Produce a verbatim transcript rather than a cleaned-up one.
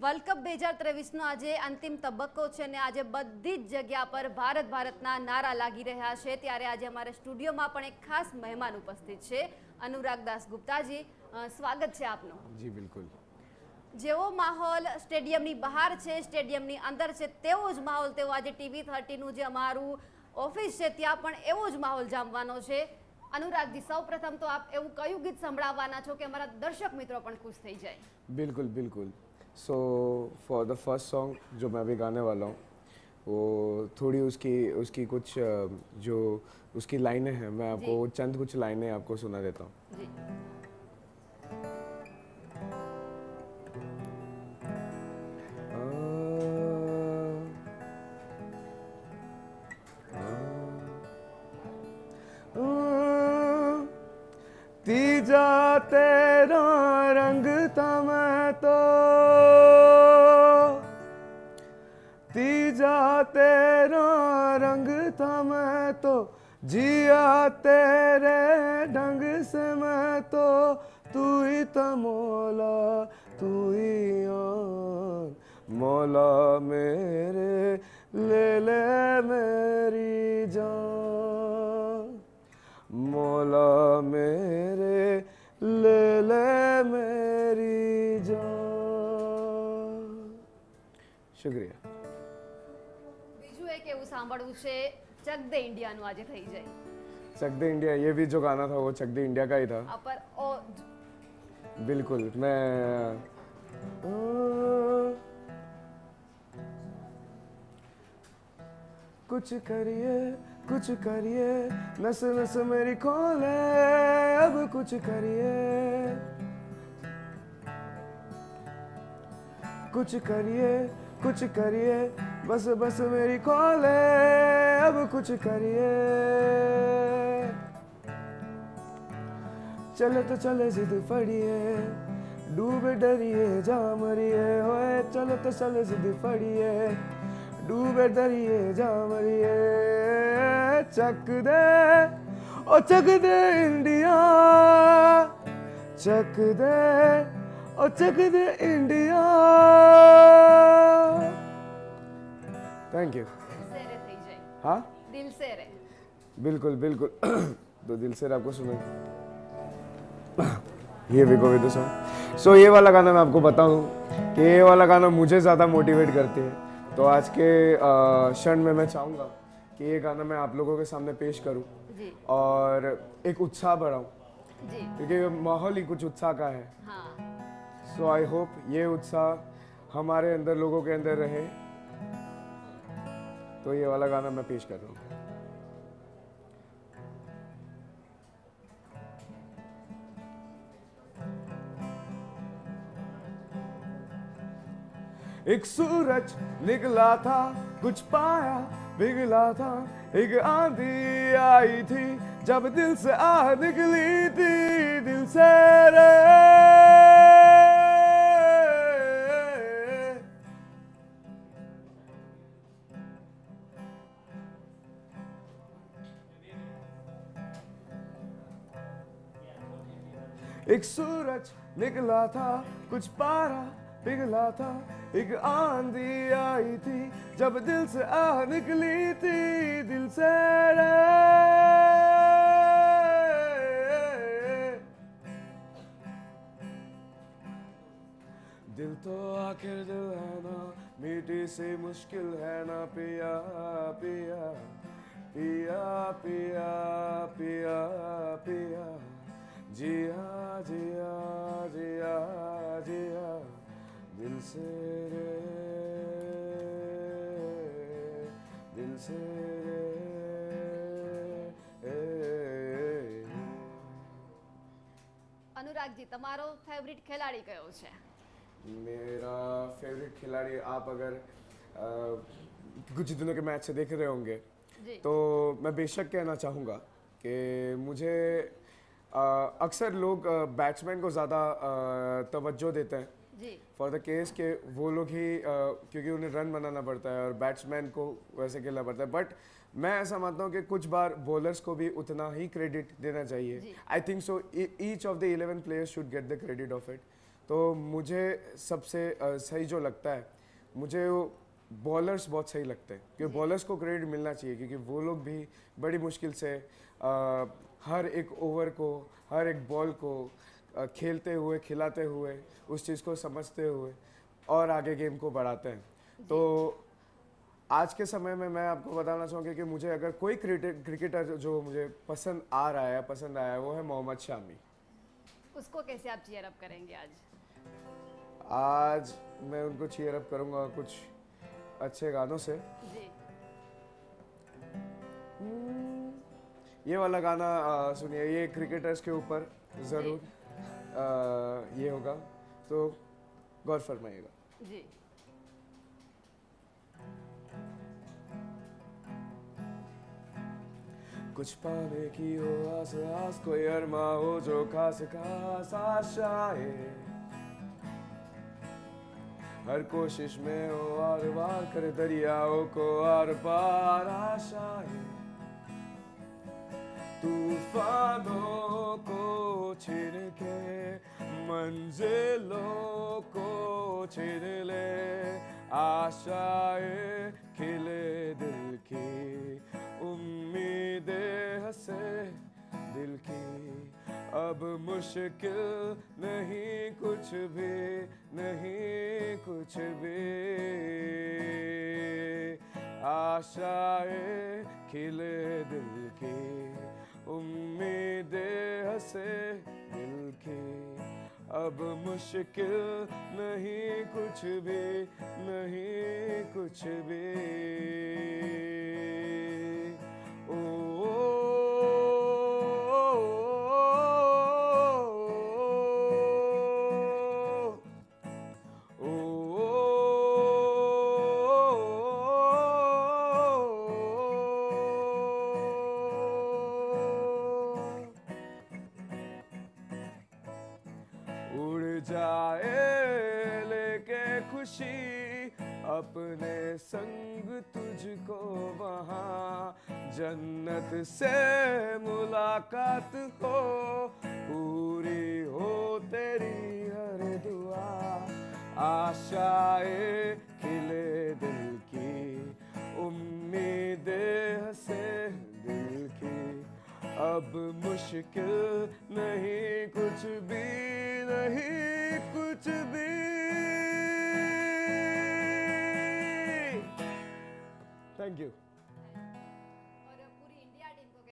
World cup બે હજાર ત્રેવીસનો આજે અંતિમ તબક્કો છે અને આજે બધી જ જગ્યા પર ભારત ભારતના નારા લાગી રહ્યા છે। ત્યારે આજે અમારા સ્ટુડિયોમાં પણ એક ખાસ મહેમાન ઉપસ્થિત છે, અનુરાગ દાસ ગુપ્તાજી, સ્વાગત છે આપનું। જી બિલકુલ। જેવો માહોલ સ્ટેડિયમની બહાર છે, સ્ટેડિયમની અંદર છે, તેવો જ માહોલ તેવો આજે ટીવી થર્ટીનું જે અમારું ઓફિસ છે ત્યાં પણ એવો જ માહોલ જામવાનો છે। अनुराग जी, સૌપ્રથમ તો આપ એવું કયું ગીત સંભળાવવાના છો કે અમારા દર્શક મિત્રો પણ ખુશ થઈ જાય? बिल्कुल बिल्कुल। So for the first song जो मैं अभी गाने वाला हूँ, वो थोड़ी उसकी उसकी कुछ जो उसकी लाइनें हैं, मैं आपको चंद कुछ लाइनें आपको सुना देता हूँ। तीजा तेरा रंग था मैं तो, तीजा तेरा रंग था मैं तो, जिया तेरे ढंग से मैं तो, तू ही था मौला तू ही आन, मौला मेरे ले ले मेरी जान, मौला मेरे ले ले मेरी जान। शुक्रिया। બીજું એક એવું સાંભળવું છે, ચક દે ઇન્ડિયાનું આજે થઈ જાય। चक दे इंडिया, ये भी जो गाना था वो चक दे इंडिया का ही था। पर ओ बिल्कुल। मैं कुछ करिए कुछ करिए, नस नस मेरी खोले, अब कुछ करिए, कुछ करिए कुछ करिए, बस बस मेरी खोले, अब कुछ करिए, चले तो चले जिद फड़िए, डूबे डरिए जा मरिए, होए चले तो चले जिद फड़िए, डूबे डरिए जा मरिए, चक दे ओ चक दे इंडिया, चक दे ओ चक दे इंडिया। Thank you. से रे થઈ જાય। हाँ दिल से रे। बिल्कुल बिल्कुल। तो दिल से आपको सुने ये भी गो विद सॉन्ग। सो ये वाला गाना मैं आपको बताऊं कि ये वाला गाना मुझे ज़्यादा मोटिवेट करती है, तो आज के क्षण में मैं चाहूँगा कि ये गाना मैं आप लोगों के सामने पेश करूं और एक उत्साह बढ़ाऊं, क्योंकि माहौल ही कुछ उत्साह का है। सो आई होप ये उत्साह हमारे अंदर, लोगों के अंदर रहे। तो ये वाला गाना मैं पेश कर रहा हूँ। एक सूरज निकला था, कुछ पाया पिघला था, एक आंधी आई थी, जब दिल से आह निकली थी, दिल से रे। एक सूरज निकला था, कुछ पारा पिघला था, एक आंधी आई थी, जब दिल से आह निकली थी, दिल से रे। दिल तो आखिर दिल है ना, मीठी सी मुश्किल है ना, पिया पिया पिया पिया पिया पिया, जिया जिया जिया जिया, दिल से रे दिल से रे। अनुराग जी, તમારો ફેવરિટ ખેલાડી કયો છે? मेरा फेवरेट खिलाड़ी, आप अगर आ, कुछ दिनों के मैच से देख रहे होंगे तो मैं बेशक कहना चाहूँगा कि मुझे अक्सर लोग बैट्समैन को ज़्यादा तवज्जो देते हैं फॉर द केस के वो लोग ही uh, क्योंकि उन्हें रन बनाना पड़ता है और बैट्समैन को वैसे खेलना पड़ता है, बट मैं ऐसा मानता हूँ कि कुछ बार बॉलर्स को भी उतना ही क्रेडिट देना चाहिए। I think so each of the eleven players should get the credit of it. तो मुझे सबसे अ, सही जो लगता है, मुझे वो बॉलर्स बहुत सही लगते हैं, क्योंकि बॉलर्स को क्रेडिट मिलना चाहिए, क्योंकि वो लोग भी बड़ी मुश्किल से आ, हर एक ओवर को, हर एक बॉल को आ, खेलते हुए, खिलाते हुए, उस चीज़ को समझते हुए और आगे गेम को बढ़ाते हैं। तो आज के समय में मैं आपको बताना चाहूँगा कि मुझे अगर कोई क्रिकेटर जो मुझे पसंद आ रहा है, पसंद आया है, वो है मोहम्मद शामी। उसको कैसे आप चीयर अप करेंगे आज? आज मैं उनको चीयर अप करूँगा कुछ अच्छे गानों से। जी। ये वाला गाना आ, सुनिए, ये क्रिकेटर्स के ऊपर ज़रूर आ, ये होगा, तो गौर फरमाइएगा। जी। कुछ पाने की हो आस आस, कोई अरमा हो जो खास खास आशाएं, हर कोशिश में हो आर वार कर दरियाओं को आर पार आशाएं, तूफानों को छीन के मंजिलों को छीन ले, आशाएं खिले दिल की, उम्मीदें हंसे दिल की, अब मुश्किल नहीं कुछ भी, नहीं कुछ भी, आशाएं खिले दिल की, उम्मीदें हंसे दिल की, अब मुश्किल नहीं कुछ भी, नहीं कुछ भी। ओ, ओ, ओ, उड़ जाए लेके खुशी अपने संग तुझको वहाँ, जन्नत से मुलाकात हो, पूरी हो तेरी हर दुआ, आशाएं खिले दिल की, उम्मीदें हंसे दिल की, अब मुश्किल नहीं कुछ भी, नहीं कुछ भी। Thank you.